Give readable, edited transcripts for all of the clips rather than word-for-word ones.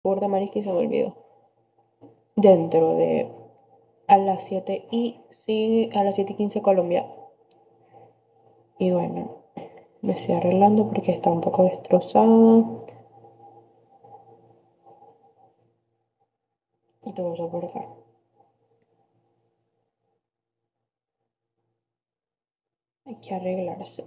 Burda marica y se me olvidó. Dentro de a las 7 y sí, a las 7:15 Colombia. Y bueno, me estoy arreglando porque está un poco destrozada. Y tengo que soportar. Hay que arreglarse.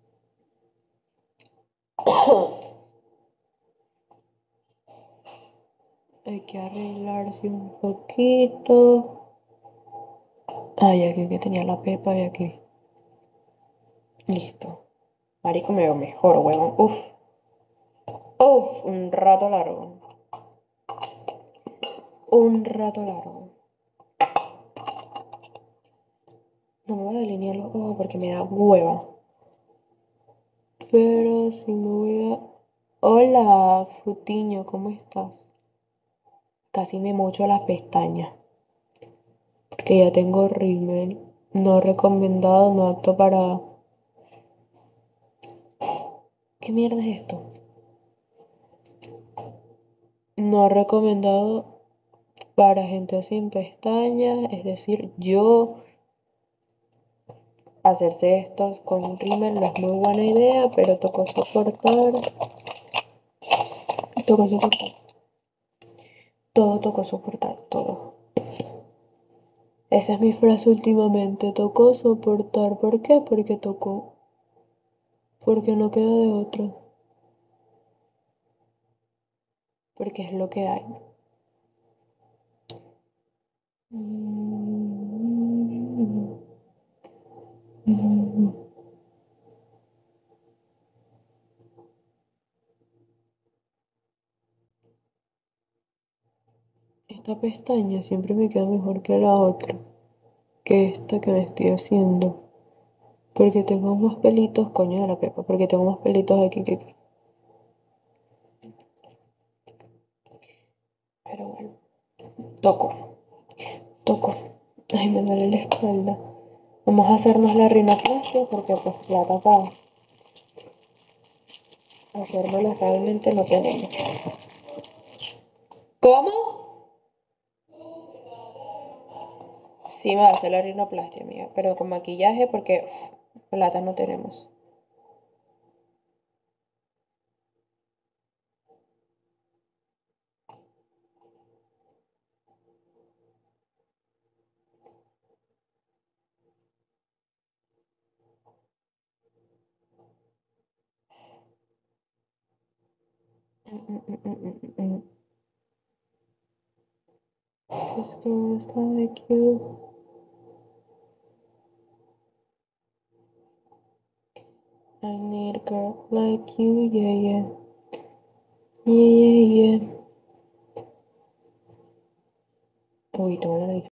Hay que arreglarse un poquito. Ay, aquí que tenía la pepa y aquí. Listo. Marico, me veo mejor, huevón. Uf. Uf, un rato largo. Un rato largo. No me voy a delinear los ojos porque me da hueva. Pero si me voy a... Hola, Frutiño, ¿cómo estás? Casi me mocho las pestañas. Porque ya tengo rímel. No recomendado, no apto para... ¿Qué mierda es esto? No recomendado para gente sin pestañas. Es decir, yo... Hacerse estos con un rímel no es muy buena idea, pero tocó soportar. Tocó soportar. Todo tocó soportar, todo. Esa es mi frase últimamente. Tocó soportar. ¿Por qué? Porque tocó. Porque no queda de otra. Porque es lo que hay. Esta pestaña siempre me queda mejor que la otra. Que esta que me estoy haciendo. Porque tengo más pelitos, coño de la pepa. Porque tengo más pelitos aquí que aquí. Pero bueno, toco. Toco. Ay, me duele la espalda. Vamos a hacernos la rinoplastia porque pues plata para hacérmelo realmente no tenemos. ¿Cómo? Sí me va a hacer la rinoplastia, amiga, pero con maquillaje porque plata no tenemos. Just girls like you. I need a girl like you, yeah, yeah. Yeah, yeah, yeah. Uy, tengo la nariz